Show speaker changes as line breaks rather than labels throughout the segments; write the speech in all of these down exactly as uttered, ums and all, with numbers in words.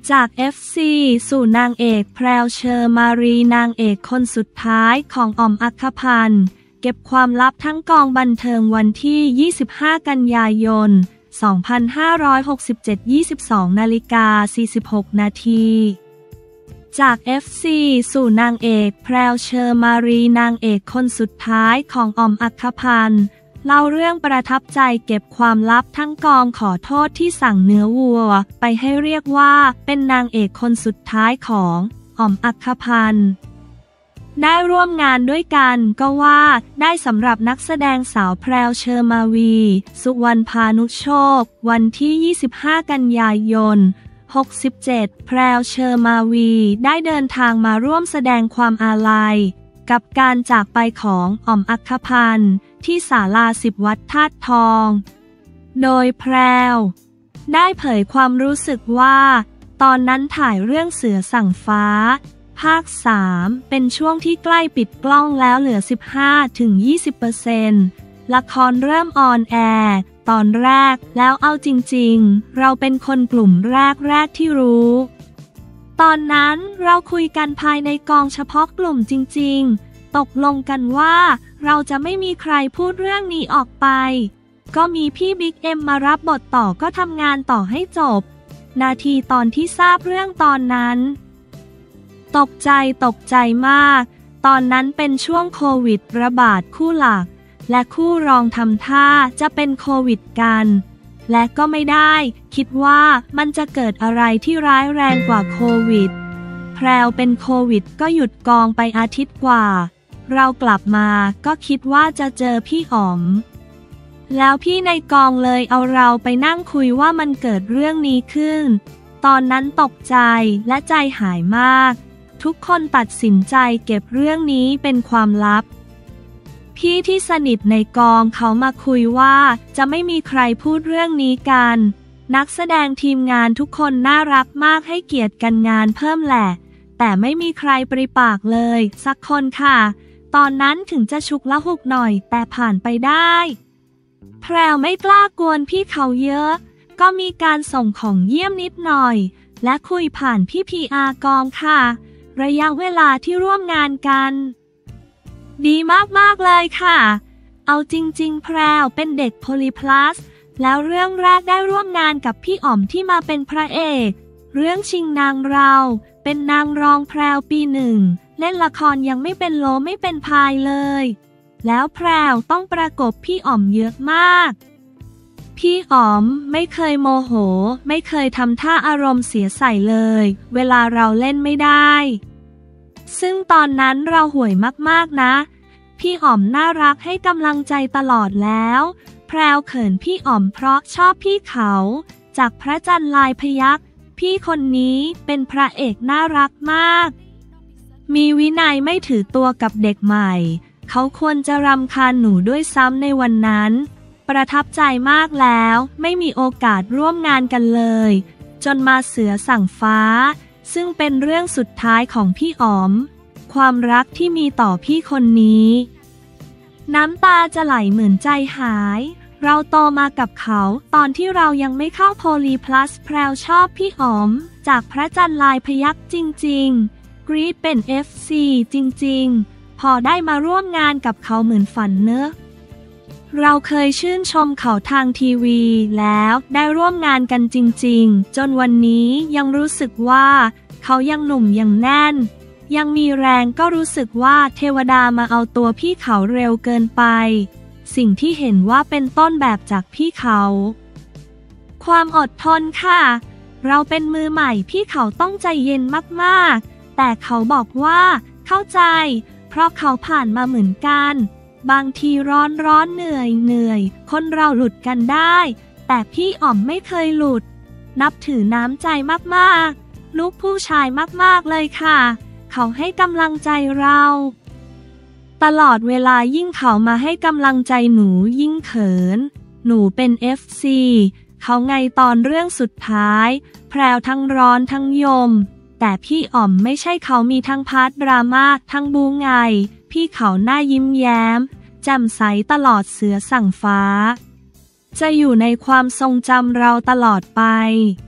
จาก เอฟ ซี สู่นางเอกแพรวเชอร์มารีนางเอกคนสุดท้ายของอ๋อมอัคคพันธ์เก็บความลับทั้งกองบันเทิงวันที่ ยี่สิบห้า กันยายน สองพันห้าร้อยหกสิบเจ็ด ยี่สิบสอง นาฬิกา สี่สิบหก นาทีจาก เอฟ ซี สู่นางเอกแพรวเชอร์มารีนางเอกคนสุดท้ายของอ๋อมอัคคพันธ์เล่าเรื่องประทับใจเก็บความลับทั้งกองขอโทษที่สั่งเนื้อวัวไปให้เรียกว่าเป็นนางเอกคนสุดท้ายของอ๋อมอัคคพันธ์ได้ร่วมงานด้วยกันก็ว่าได้สำหรับนักแสดงสาวแพรวเชอร์มาวีสุวรรณพานุโชควันที่ ยี่สิบห้า กันยายน หกสิบเจ็ด แพรวเชอร์มาวีได้เดินทางมาร่วมแสดงความอาลัยกับการจากไปของอ๋อมอัคคพันธ์ที่ศาลาสิบวัดธาตุทองโดยแพรวได้เผยความรู้สึกว่าตอนนั้นถ่ายเรื่องเสือสั่งฟ้าภาคสามเป็นช่วงที่ใกล้ปิดกล้องแล้วเหลือ สิบห้าถึงยี่สิบเปอร์เซ็นต์ ละครเริ่มออนแอร์ตอนแรกแล้วเอาจริงๆเราเป็นคนกลุ่มแรกๆที่รู้ตอนนั้นเราคุยกันภายในกองเฉพาะกลุ่มจริงๆตกลงกันว่าเราจะไม่มีใครพูดเรื่องนี้ออกไปก็มีพี่บิ๊กเอ็มมารับบทต่อก็ทำงานต่อให้จบนาทีตอนที่ทราบเรื่องตอนนั้นตกใจตกใจมากตอนนั้นเป็นช่วงโควิดระบาดคู่หลักและคู่รองทำท่าจะเป็นโควิดกันและก็ไม่ได้คิดว่ามันจะเกิดอะไรที่ร้ายแรงกว่าโควิดแพรวเป็นโควิดก็หยุดกองไปอาทิตย์กว่าเรากลับมาก็คิดว่าจะเจอพี่อ๋อมแล้วพี่ในกองเลยเอาเราไปนั่งคุยว่ามันเกิดเรื่องนี้ขึ้นตอนนั้นตกใจและใจหายมากทุกคนตัดสินใจเก็บเรื่องนี้เป็นความลับพี่ที่สนิทในกองเขามาคุยว่าจะไม่มีใครพูดเรื่องนี้กันนักแสดงทีมงานทุกคนน่ารักมากให้เกียรติกันงานเพิ่มแหละแต่ไม่มีใครปริปากเลยสักคนค่ะตอนนั้นถึงจะฉุกละหุกหน่อยแต่ผ่านไปได้แพรวไม่กล้ากวนพี่เขาเยอะก็มีการส่งของเยี่ยมนิดหน่อยและคุยผ่านพี่พีอากองค่ะระยะเวลาที่ร่วมงานกันดีมากๆเลยค่ะเอาจริงๆแพรวเป็นเด็กโพลีพลัสแล้วเรื่องแรกได้ร่วมงานกับพี่อ๋อมที่มาเป็นพระเอกเรื่องชิงนางเราเป็นนางรองแพรวปีหนึ่งเล่นละครยังไม่เป็นโลไม่เป็นพายเลยแล้วแพรวต้องประกบพี่อ๋อมเยอะมากพี่อ๋อมไม่เคยโมโหไม่เคยทำท่าอารมณ์เสียใส่เลยเวลาเราเล่นไม่ได้ซึ่งตอนนั้นเราห่วยมากๆนะพี่อ๋อมน่ารักให้กำลังใจตลอดแล้วแพรวเขินพี่อ๋อมเพราะชอบพี่เขาจากพระจันทร์ลายพยัคฆ์พี่คนนี้เป็นพระเอกน่ารักมากมีวินัยไม่ถือตัวกับเด็กใหม่เขาควรจะรำคาญหนูด้วยซ้ำในวันนั้นประทับใจมากแล้วไม่มีโอกาสร่วมงานกันเลยจนมาเสือสั่งฟ้าซึ่งเป็นเรื่องสุดท้ายของพี่อ๋อมความรักที่มีต่อพี่คนนี้น้ำตาจะไหลเหมือนใจหายเราโตมากับเขาตอนที่เรายังไม่เข้าโพลีพลัสแพรวชอบพี่อ๋อมจากพระจันทร์ลายพยัคฆ์จริงๆกรี๊ดเป็น เอฟ ซี จริงๆพอได้มาร่วมงานกับเขาเหมือนฝันเนอะเราเคยชื่นชมเขาทางทีวีแล้วได้ร่วมงานกันจริงๆจนวันนี้ยังรู้สึกว่าเขายังหนุ่มยังแน่นยังมีแรงก็รู้สึกว่าเทวดามาเอาตัวพี่เขาเร็วเกินไปสิ่งที่เห็นว่าเป็นต้นแบบจากพี่เขาความอดทนค่ะเราเป็นมือใหม่พี่เขาต้องใจเย็นมากๆแต่เขาบอกว่าเข้าใจเพราะเขาผ่านมาเหมือนกันบางทีร้อนร้อนเหนื่อยเหนื่อยคนเราหลุดกันได้แต่พี่อ๋อมไม่เคยหลุดนับถือน้ำใจมากๆลูกผู้ชายมากๆเลยค่ะเขาให้กำลังใจเราตลอดเวลายิ่งเขามาให้กำลังใจหนูยิ่งเขินหนูเป็น เอฟ ซี เขาไงตอนเรื่องสุดท้ายแพรวทั้งร้อนทั้งยมแต่พี่อ๋อมไม่ใช่เขามีทั้งพาร์ทดราม่าทั้งบู๊ไงพี่เขาหน้ายิ้มแย้มแจ่มใสตลอดเสือสั่งฟ้าจะอยู่ในความทรงจำเราตลอดไป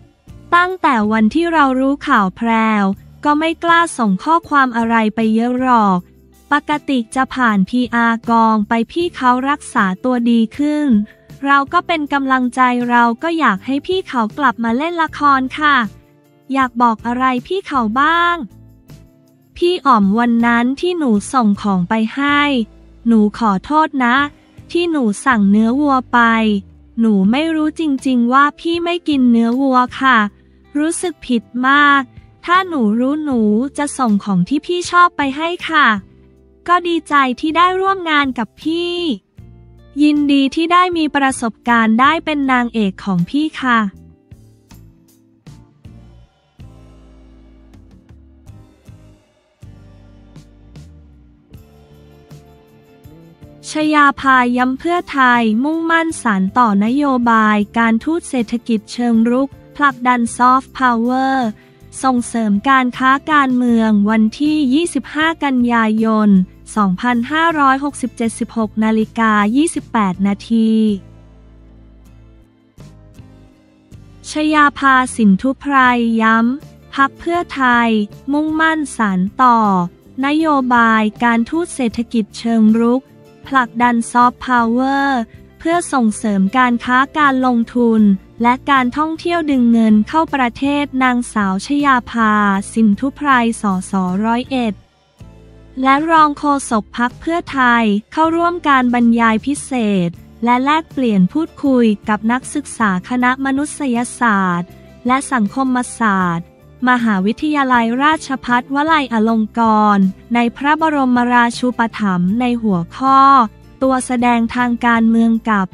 ตั้งแต่วันที่เรารู้ข่าวแพรวก็ไม่กล้าส่งข้อความอะไรไปเยอะหรอกปกติจะผ่าน พี อาร์ กองไปพี่เขารักษาตัวดีขึ้นเราก็เป็นกำลังใจเราก็อยากให้พี่เขากลับมาเล่นละครค่ะอยากบอกอะไรพี่เขาบ้างพี่อ๋อมวันนั้นที่หนูส่งของไปให้หนูขอโทษนะที่หนูสั่งเนื้อวัวไปหนูไม่รู้จริงๆว่าพี่ไม่กินเนื้อวัวค่ะรู้สึกผิดมากถ้าหนูรู้หนูจะส่งของที่พี่ชอบไปให้ค่ะก็ดีใจที่ได้ร่วมงานกับพี่ยินดีที่ได้มีประสบการณ์ได้เป็นนางเอกของพี่ค่ะชยาภาย้ำเพื่อไทยมุ่งมั่นสานต่อนโยบายการทูตเศรษฐกิจเชิงรุกผลักดันซอฟต์พาวเวอร์ส่งเสริมการค้าการเมืองวันที่ ยี่สิบห้า กันยายน สองพันห้าร้อยหกสิบเจ็ด สิบหกนาฬิกายี่สิบแปดนาทีชยาภาสินธุไพรย้ำพรรคเพื่อไทยมุ่งมั่นสานต่อนโยบายการทูตเศรษฐกิจเชิงรุกผลักดันซอฟต์พาวเวอร์เพื่อส่งเสริมการค้าการลงทุนและการท่องเที่ยวดึงเงินเข้าประเทศนางสาวชยาภาสินธุไพรสสร้อยเอ็ดและรองโฆษกพรรคเพื่อไทยเข้าร่วมการบรรยายพิเศษและแลกเปลี่ยนพูดคุยกับนักศึกษาคณะมนุษยศาสตร์และสังคมศาสตร์มหาวิทยาลัยราชภัฏวลัยอลงกรณ์ในพระบรมราชูปถัมภ์ในหัวข้อตัวแสดงทางการเมืองกับ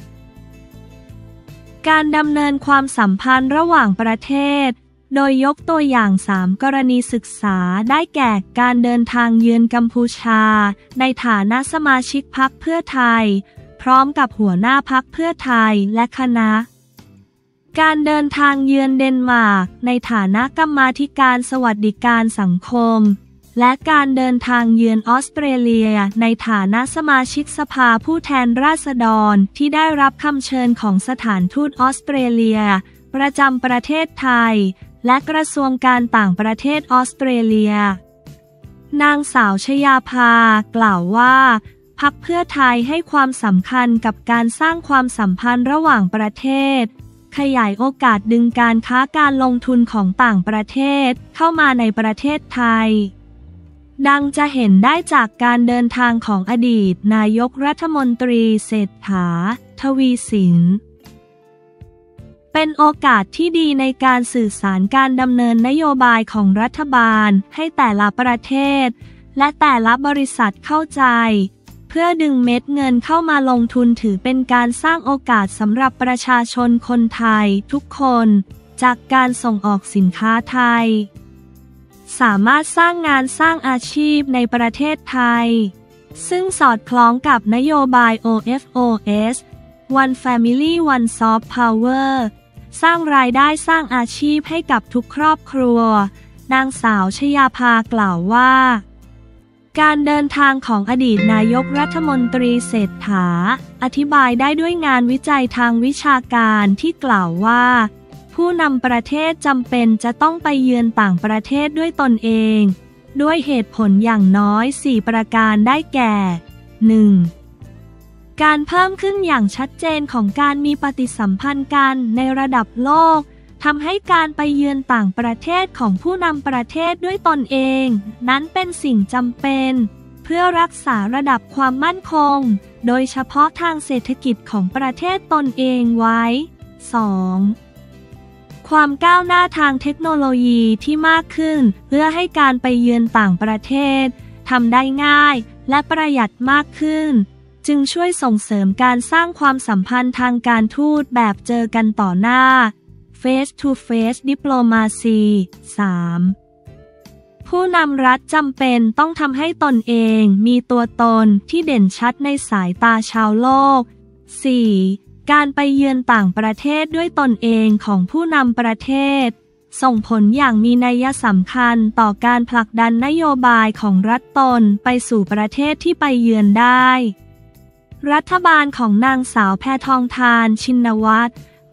การดำเนินความสัมพันธ์ระหว่างประเทศโดยยกตัวอย่างสามกรณีศึกษาได้แก่การเดินทางเยือนกัมพูชาในฐานะสมาชิกพรรคเพื่อไทยพร้อมกับหัวหน้าพรรคเพื่อไทยและคณะการเดินทางเยือนเดนมาร์กในฐานะกรรมาธิการสวัสดิการสังคมและการเดินทางเยือนออสเตรเลียในฐานะสมาชิกสภาผู้แทนราษฎรที่ได้รับคำเชิญของสถานทูตออสเตรเลียประจำประเทศไทยและกระทรวงการต่างประเทศออสเตรเลียนางสาวชยาภากล่าวว่าพรรคเพื่อไทยให้ความสำคัญกับการสร้างความสัมพันธ์ระหว่างประเทศขยายโอกาสดึงการค้าการลงทุนของต่างประเทศเข้ามาในประเทศไทยดังจะเห็นได้จากการเดินทางของอดีตนายกรัฐมนตรีเศรษฐา ทวีสินเป็นโอกาสที่ดีในการสื่อสารการดำเนินนโยบายของรัฐบาลให้แต่ละประเทศและแต่ละบริษัทเข้าใจเพื่อดึงเม็ดเงินเข้ามาลงทุนถือเป็นการสร้างโอกาสสำหรับประชาชนคนไทยทุกคนจากการส่งออกสินค้าไทยสามารถสร้างงานสร้างอาชีพในประเทศไทยซึ่งสอดคล้องกับนโยบาย โอ เอฟ โอ เอส One Family One Soft Power สร้างรายได้สร้างอาชีพให้กับทุกครอบครัวนางสาวชยาภากล่าวว่าการเดินทางของอดีตนายกรัฐมนตรีเศรษฐาอธิบายได้ด้วยงานวิจัยทางวิชาการที่กล่าวว่าผู้นำประเทศจำเป็นจะต้องไปเยือนต่างประเทศด้วยตนเองด้วยเหตุผลอย่างน้อยสี่ประการได้แก่ หนึ่ง การเพิ่มขึ้นอย่างชัดเจนของการมีปฏิสัมพันธ์กันในระดับโลกทำให้การไปเยือนต่างประเทศของผู้นำประเทศด้วยตนเองนั้นเป็นสิ่งจำเป็นเพื่อรักษาระดับความมั่นคงโดยเฉพาะทางเศรษฐกิจของประเทศตนเองไว้ สอง ความก้าวหน้าทางเทคโนโลยีที่มากขึ้นเพื่อให้การไปเยือนต่างประเทศทำได้ง่ายและประหยัดมากขึ้นจึงช่วยส่งเสริมการสร้างความสัมพันธ์ทางการทูตแบบเจอกันต่อหน้า Face to Face Diplomacy สาม ผู้นำรัฐจำเป็นต้องทำให้ตนเองมีตัวตนที่เด่นชัดในสายตาชาวโลก สี่ การไปเยือนต่างประเทศด้วยตนเองของผู้นำประเทศส่งผลอย่างมีนัยสำคัญต่อการผลักดันนโยบายของรัฐตนไปสู่ประเทศที่ไปเยือนได้รัฐบาลของนางสาวแพทองธารชินวัตร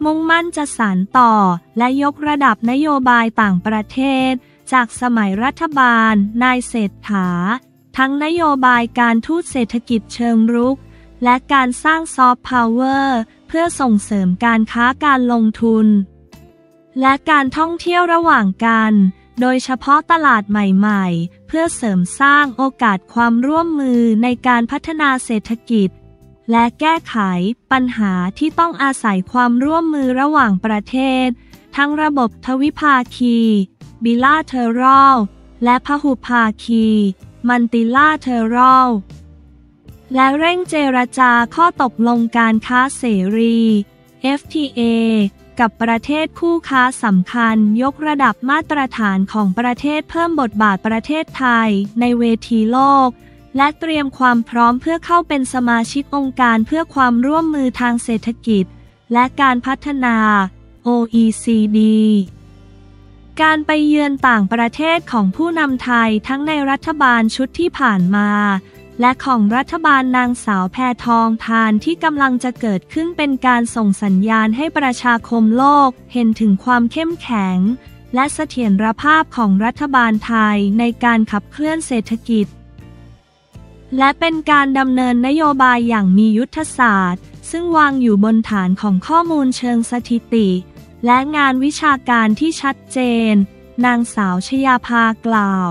มุ่งมั่นจะสานต่อและยกระดับนโยบายต่างประเทศจากสมัยรัฐบาลนายเศรษฐาทั้งนโยบายการทูตเศรษฐกิจเชิงรุกและการสร้างซอฟต์พาวเวอร์เพื่อส่งเสริมการค้าการลงทุนและการท่องเที่ยวระหว่างกันโดยเฉพาะตลาดใหม่ๆเพื่อเสริมสร้างโอกาสความร่วมมือในการพัฒนาเศรษฐกิจและแก้ไขปัญหาที่ต้องอาศัยความร่วมมือระหว่างประเทศทั้งระบบทวิภาคี bilateral และพหุภาคี multilateral และเร่งเจรจาข้อตกลงการค้าเสรี เอฟ ที เอ กับประเทศคู่ค้าสำคัญยกระดับมาตรฐานของประเทศเพิ่มบทบาทประเทศไทยในเวทีโลกและเตรียมความพร้อมเพื่อเข้าเป็นสมาชิกองค์การเพื่อความร่วมมือทางเศรษฐกิจและการพัฒนา โอ อี ซี ดี การไปเยือนต่างประเทศของผู้นำไทยทั้งในรัฐบาลชุดที่ผ่านมาและของรัฐบาลนางสาวแพทองธารที่กำลังจะเกิดขึ้นเป็นการส่งสัญญาณให้ประชาคมโลกเห็นถึงความเข้มแข็งและเสถียรภาพของรัฐบาลไทยในการขับเคลื่อนเศรษฐกิจและเป็นการดำเนินนโยบายอย่างมียุทธศาสตร์ซึ่งวางอยู่บนฐานของข้อมูลเชิงสถิติและงานวิชาการที่ชัดเจนนางสาวชยาภากล่าว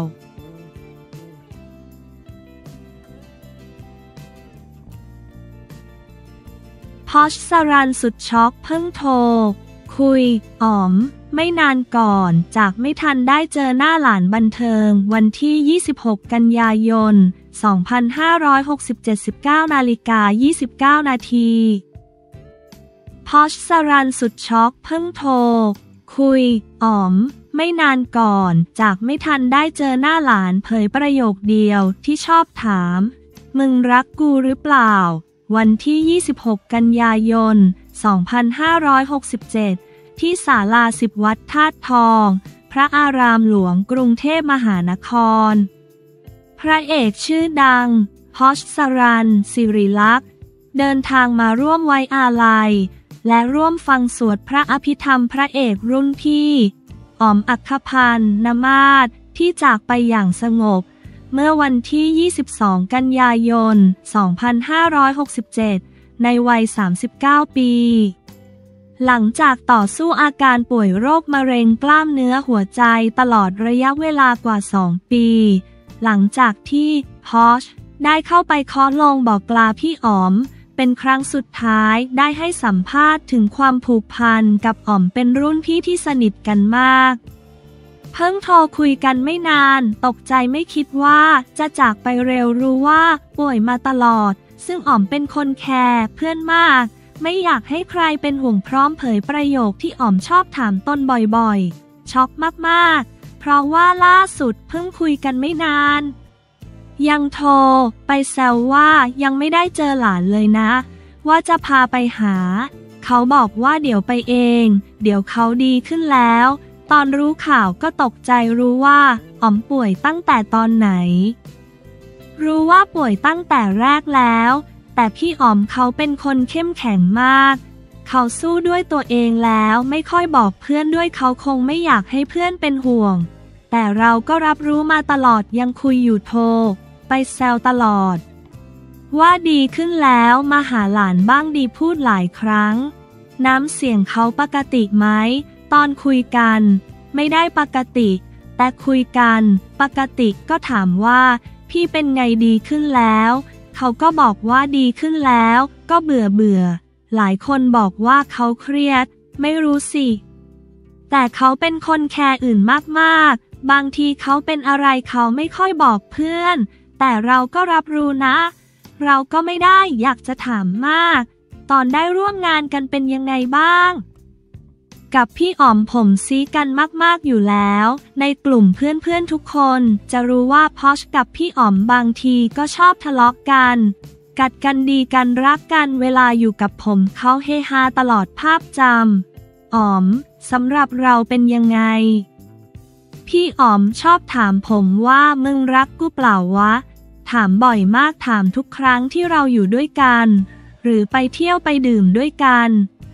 พอชสรันสุดช็อกเพิ่งโทรคุยอ๋อมไม่นานก่อนจากไม่ทันได้เจอหน้าหลานบันเทิงวันที่ยี่สิบหกกันยายนสองพันห้าร้อยหกสิบเจ็ด สิบเก้านาฬิกายี่สิบเก้านาทีพอชสรันสุดช็อกเพิ่งโทรคุยอ๋อมไม่นานก่อนจากไม่ทันได้เจอหน้าหลานเผยประโยคเดียวที่ชอบถามมึงรักกูหรือเปล่าวันที่ยี่สิบหกกันยายนสองพันห้าร้อยหกสิบเจ็ดที่ศาลาสิบวัดธาตุทองพระอารามหลวงกรุงเทพมหานครพระเอกชื่อดังพอชสรันสิริลักษณ์เดินทางมาร่วมไว้อาลัยและร่วมฟังสวดพระอภิธรรมพระเอกรุ่นพี่อ๋อมอัคคพันธ์นมาศที่จากไปอย่างสงบเมื่อวันที่ยี่สิบสองกันยายนสองพันห้าร้อยหกสิบเจ็ดในวัยสามสิบเก้าปีหลังจากต่อสู้อาการป่วยโรคมะเร็งกล้ามเนื้อหัวใจตลอดระยะเวลากว่าสองปีหลังจากที่พอชได้เข้าไปเคาะลงบอกลาพี่อ๋อมเป็นครั้งสุดท้ายได้ให้สัมภาษณ์ถึงความผูกพันกับอ๋อมเป็นรุ่นพี่ที่สนิทกันมากเพิ่งโทรคุยกันไม่นานตกใจไม่คิดว่าจะจากไปเร็วรู้ว่าป่วยมาตลอดซึ่งอ๋อมเป็นคนแคร์เพื่อนมากไม่อยากให้ใครเป็นห่วงพร้อมเผยประโยคที่อ๋อมชอบถามตนบ่อยๆช็อกมากๆเพราะว่าล่าสุดเพิ่งคุยกันไม่นานยังโทรไปแซวว่ายังไม่ได้เจอหลานเลยนะว่าจะพาไปหาเขาบอกว่าเดี๋ยวไปเองเดี๋ยวเขาดีขึ้นแล้วตอนรู้ข่าวก็ตกใจรู้ว่าอ๋อมป่วยตั้งแต่ตอนไหนรู้ว่าป่วยตั้งแต่แรกแล้วแต่พี่อ๋อมเขาเป็นคนเข้มแข็งมากเขาสู้ด้วยตัวเองแล้วไม่ค่อยบอกเพื่อนด้วยเขาคงไม่อยากให้เพื่อนเป็นห่วงแต่เราก็รับรู้มาตลอดยังคุยอยู่โทรไปแซวตลอดว่าดีขึ้นแล้วมาหาหลานบ้างดีพูดหลายครั้งน้ำเสียงเขาปกติไหมตอนคุยกันไม่ได้ปกติแต่คุยกันปกติก็ถามว่าพี่เป็นไงดีขึ้นแล้วเขาก็บอกว่าดีขึ้นแล้วก็เบื่อเบื่อหลายคนบอกว่าเขาเครียดไม่รู้สิแต่เขาเป็นคนแคร์อื่นมากๆบางทีเขาเป็นอะไรเขาไม่ค่อยบอกเพื่อนแต่เราก็รับรู้นะเราก็ไม่ได้อยากจะถามมากตอนได้ร่วมงานกันเป็นยังไงบ้างกับพี่อ๋อมผมซีกันมากๆอยู่แล้วในกลุ่มเพื่อนๆทุกคนจะรู้ว่าพอชกับพี่อ๋อมบางทีก็ชอบทะเลาะกันกัดกันดีกันรักกันเวลาอยู่กับผมเขาเฮฮาตลอดภาพจำอ๋อมสำหรับเราเป็นยังไงพี่อ๋อมชอบถามผมว่ามึงรักกูเปล่าวะถามบ่อยมากถามทุกครั้งที่เราอยู่ด้วยกันหรือไปเที่ยวไปดื่มด้วยกัน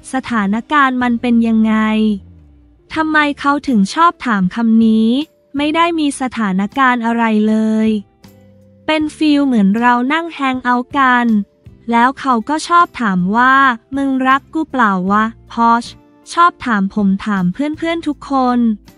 สถานการณ์มันเป็นยังไงทำไมเขาถึงชอบถามคำนี้ไม่ได้มีสถานการณ์อะไรเลยเป็นฟีลเหมือนเรานั่งแฮงเอาท์กันแล้วเขาก็ชอบถามว่ามึงรักกูเปล่าวะพอชชอบถามผมถามเพื่อนๆทุกคน